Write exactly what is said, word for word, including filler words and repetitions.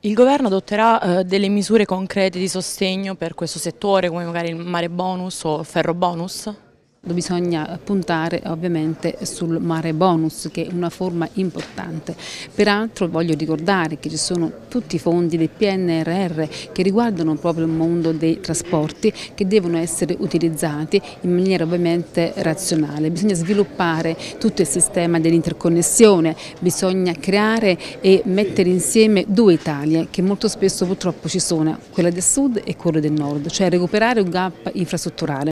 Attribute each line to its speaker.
Speaker 1: Il governo adotterà eh, delle misure concrete di sostegno per questo settore, come magari il mare bonus o il ferro bonus?
Speaker 2: Bisogna puntare ovviamente sul mare bonus, che è una forma importante. Peraltro voglio ricordare che ci sono tutti i fondi del P N R R che riguardano proprio il mondo dei trasporti, che devono essere utilizzati in maniera ovviamente razionale. Bisogna sviluppare tutto il sistema dell'interconnessione, bisogna creare e mettere insieme due Italie che molto spesso purtroppo ci sono, quella del sud e quella del nord, cioè recuperare un gap infrastrutturale.